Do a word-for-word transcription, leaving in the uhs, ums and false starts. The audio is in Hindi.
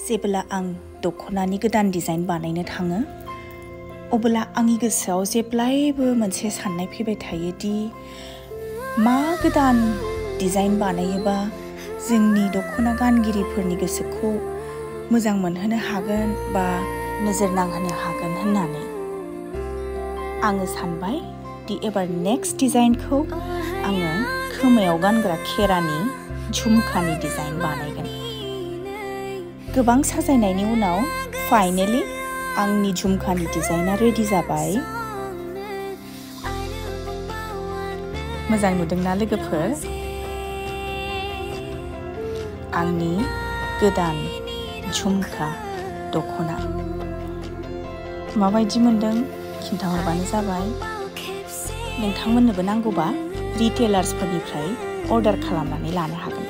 जेब्ला आं दख'नानि गोदान डिजाइन बानायनो थाङो अब्ला आंनि गोसोआव जेब्लायबो मोनसे साननाय फैबाय थायो दि मा गोदान डिजाइन बानायोबा जोंनि दख'ना गानगिरिफोरनि गोसोखौ मोजां मोनहोनो हागोन बा नोजोर नांहोनो हागोन होननानै आङो सानबाय दि एबार नेक्स्ट डिजाइनखौ आङो खोमायाव गानग्रा खेरानि झुमकानि डिजाइन बानायगोन। गोबां साजायनायनि उनाव फाइनेलि आंनि झुमकानि डिजाइना रेडि जाबाय। मोजां नुदोंना लोगोफोर? आंनि गोदान झुमका दख'ना माबायदि मोनदों खिन्थाहरबानो जाबाय। नोंथांमोननोबो नांगौबा रिटेलार्सफोरनिफ्राय अर्डार खालामनानै लानो हागोन।